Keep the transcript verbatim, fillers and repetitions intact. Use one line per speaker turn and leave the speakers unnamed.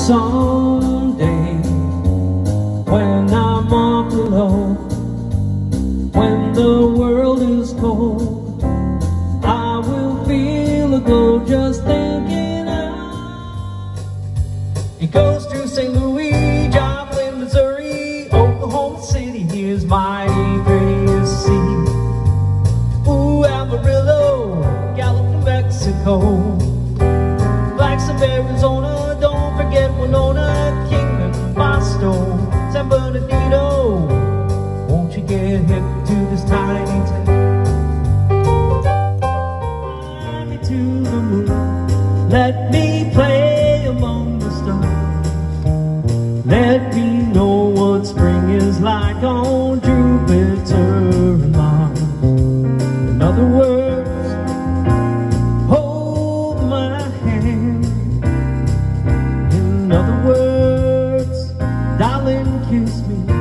Someday, when I'm on below, when the world is cold, I will feel a glow just thinking out. It goes to Saint Louis, Joplin, Missouri, Oklahoma City, here's mighty prettiest sea. Ooh, Amarillo, Gallup, New Mexico, Blacks of Arizona, don't forget Winona, Kingman, Boston, San Bernardino. Won't you get hip to this tiny town? Fly me to the moon, let me play among the stars. Let me know what spring is like on Jupiter and Mars. In other words, hold my hand. In other words, darling, kiss me.